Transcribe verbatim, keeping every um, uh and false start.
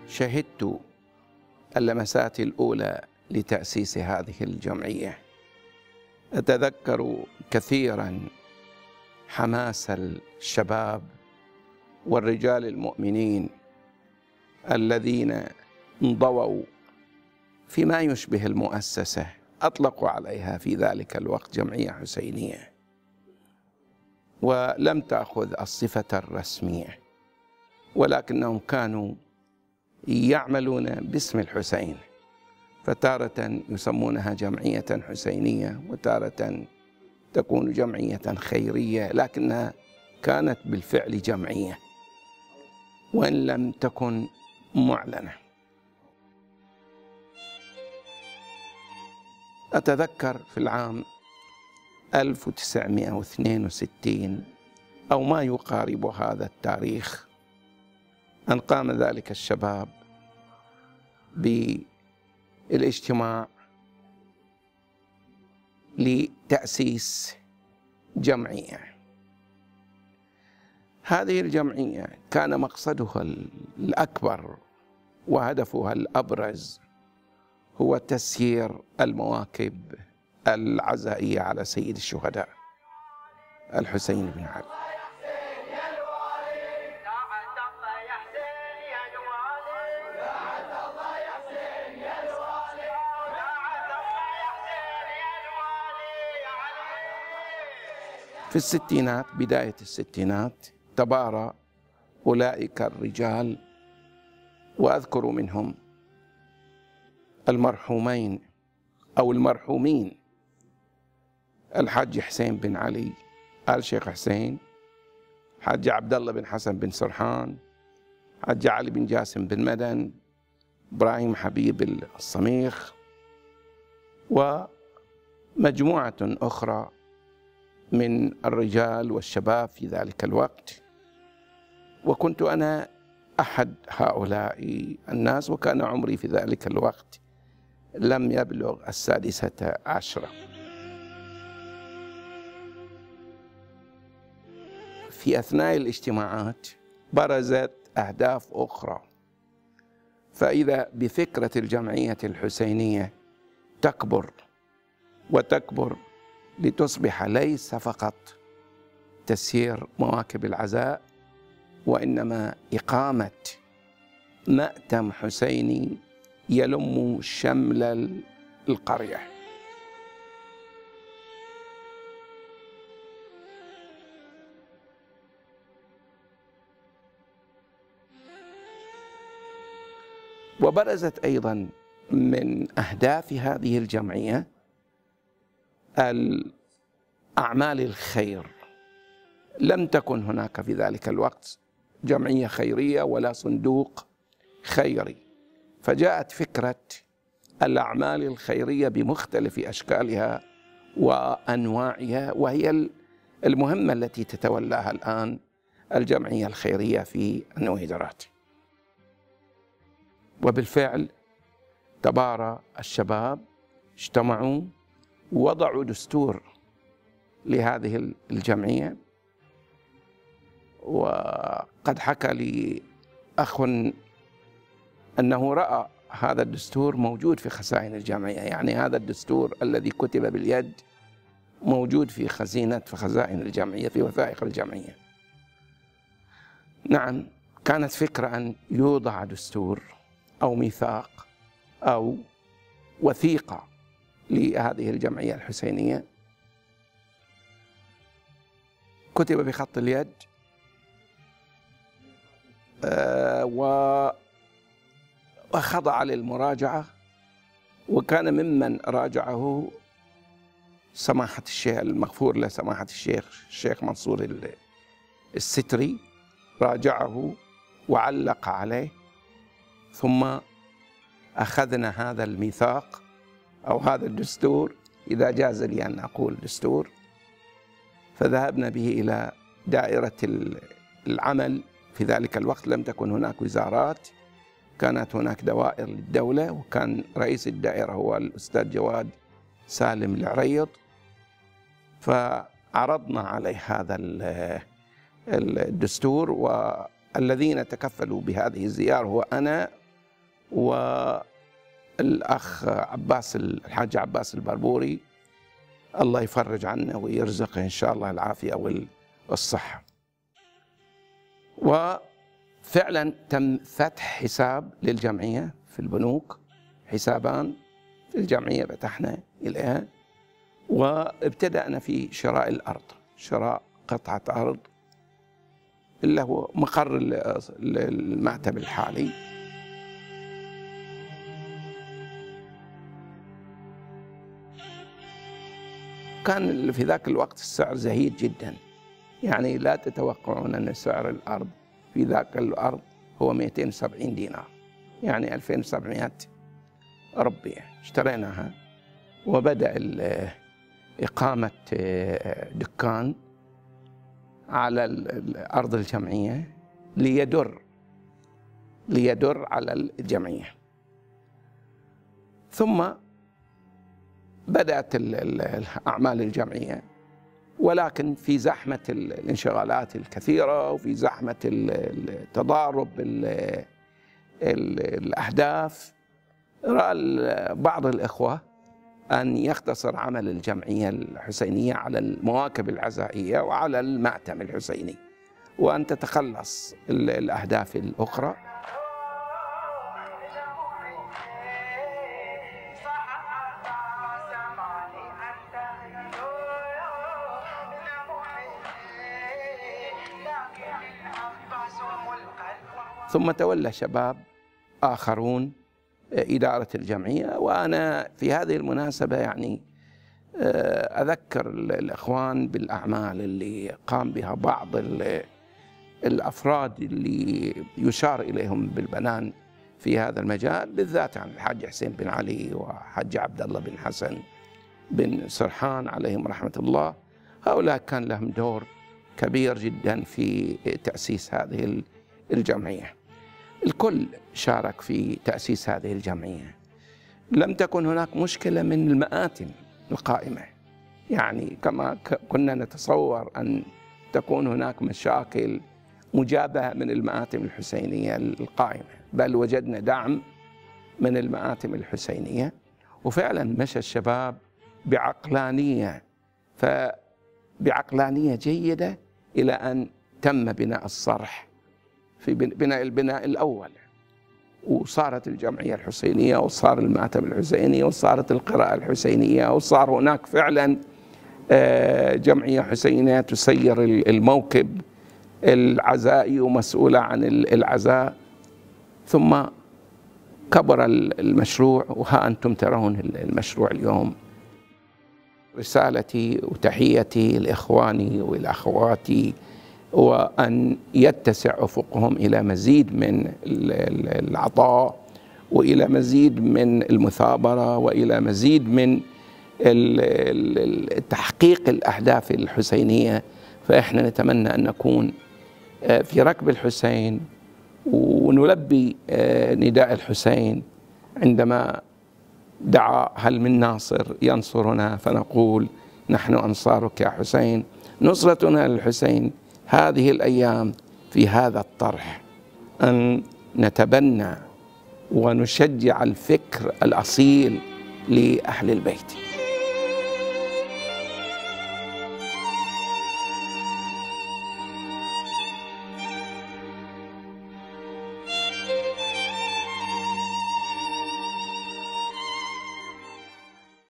شهدت اللمسات الأولى لتأسيس هذه الجمعية. أتذكر كثيرا حماس الشباب والرجال المؤمنين الذين انضووا فيما يشبه المؤسسة، أطلقوا عليها في ذلك الوقت جمعية حسينية، ولم تأخذ الصفة الرسمية، ولكنهم كانوا يعملون باسم الحسين، فتارة يسمونها جمعية حسينية وتارة تكون جمعية خيرية، لكنها كانت بالفعل جمعية وإن لم تكن معلنة. أتذكر في العام ألف وتسعمائة واثنين وستين أو ما يقارب هذا التاريخ أن قام ذلك الشباب بالاجتماع لتأسيس جمعية. هذه الجمعية كان مقصدها الأكبر وهدفها الأبرز هو تسيير المواكب العزائية على سيد الشهداء الحسين بن علي. في الستينات، بداية الستينات، تبارى أولئك الرجال، وأذكر منهم المرحومين أو المرحومين الحاج حسين بن علي آل شيخ حسين، حاج عبد الله بن حسن بن سرحان، حاج علي بن جاسم بن مدن، إبراهيم حبيب الصميخ، ومجموعة أخرى من الرجال والشباب في ذلك الوقت. وكنت أنا أحد هؤلاء الناس، وكان عمري في ذلك الوقت لم يبلغ السادسة عشرة. في أثناء الاجتماعات برزت أهداف أخرى، فإذا بفكرة الجمعية الحسينية تكبر وتكبر لتصبح ليس فقط تسيير مواكب العزاء، وإنما إقامة مأتم حسيني يلم شمل القرية. وبرزت أيضا من أهداف هذه الجمعية الأعمال الخير. لم تكن هناك في ذلك الوقت جمعية خيرية ولا صندوق خيري، فجاءت فكرة الأعمال الخيرية بمختلف أشكالها وأنواعها، وهي المهمة التي تتولاها الآن الجمعية الخيرية في النويدرات. وبالفعل تبارى الشباب، اجتمعوا ووضعوا دستور لهذه الجمعية. وقد حكى لي أخ أنه رأى هذا الدستور موجود في خزائن الجمعية، يعني هذا الدستور الذي كتب باليد موجود في خزينة في خزائن الجمعية، في وثائق الجمعية. نعم، كانت فكرة أن يوضع دستور أو ميثاق أو وثيقة لهذه الجمعية الحسينية، كتب بخط اليد، وخضع للمراجعة، وكان ممن راجعه سماحة الشيخ المغفور له سماحة الشيخ الشيخ منصور الستري، راجعه وعلق عليه. ثم أخذنا هذا الميثاق أو هذا الدستور، إذا جاز لي أن أقول دستور، فذهبنا به إلى دائرة العمل. في ذلك الوقت لم تكن هناك وزارات، كانت هناك دوائر للدولة، وكان رئيس الدائرة هو الأستاذ جواد سالم العريض. فعرضنا عليه هذا الدستور، والذين تكفلوا بهذه الزيارة هو أنا والأخ عباس الحاج عباس البربوري الله يفرج عنه ويرزقه إن شاء الله العافية والصحة. وفعلا تم فتح حساب للجمعية في البنوك، حسابان في الجمعية فتحنا إليها، وابتدأنا في شراء الأرض، شراء قطعة أرض اللي هو مقر المعتب الحالي. كان في ذاك الوقت السعر زهيد جدا، يعني لا تتوقعون أن سعر الأرض في ذاك الأرض هو مئتين وسبعين دينار، يعني ألفين وسبعمئة ربية. اشتريناها وبدأ إقامة دكان على أرض الجمعية ليدر ليدر على الجمعية. ثم بدأت أعمال الجمعية، ولكن في زحمة الانشغالات الكثيرة وفي زحمة التضارب الأهداف، رأى بعض الإخوة أن يختصر عمل الجمعية الحسينية على المواكب العزائية وعلى المأتم الحسيني، وأن تتخلص الأهداف الأخرى. ثم تولى شباب آخرون إدارة الجمعية، وأنا في هذه المناسبة يعني أذكر الإخوان بالأعمال اللي قام بها بعض الأفراد اللي يشار إليهم بالبنان في هذا المجال، بالذات عن الحاج حسين بن علي وحاج عبد الله بن حسن بن سرحان عليهم رحمة الله. هؤلاء كان لهم دور كبير جدا في تأسيس هذه الجمعية. الكل شارك في تأسيس هذه الجمعية. لم تكن هناك مشكلة من المآتم القائمة، يعني كما كنا نتصور أن تكون هناك مشاكل مجابهة من المآتم الحسينية القائمة، بل وجدنا دعم من المآتم الحسينية، وفعلا مشى الشباب بعقلانية فبعقلانية جيدة إلى أن تم بناء الصرح في بناء البناء الأول، وصارت الجمعية الحسينية وصار المعتب الحسيني وصارت القراءة الحسينية، وصار هناك فعلا جمعية حسينية تسير الموكب العزائي ومسؤولة عن العزاء. ثم كبر المشروع، وها أنتم ترون المشروع اليوم. رسالتي وتحيتي لإخواني والأخواتي وأن يتسع أفقهم إلى مزيد من العطاء وإلى مزيد من المثابرة وإلى مزيد من تحقيق الأهداف الحسينية. فإحنا نتمنى أن نكون في ركب الحسين ونلبي نداء الحسين عندما دعا هل من ناصر ينصرنا، فنقول نحن أنصارك يا حسين. نصرتنا للحسين هذه الأيام في هذا الطرح، أن نتبنى ونشجع الفكر الأصيل لأهل البيت.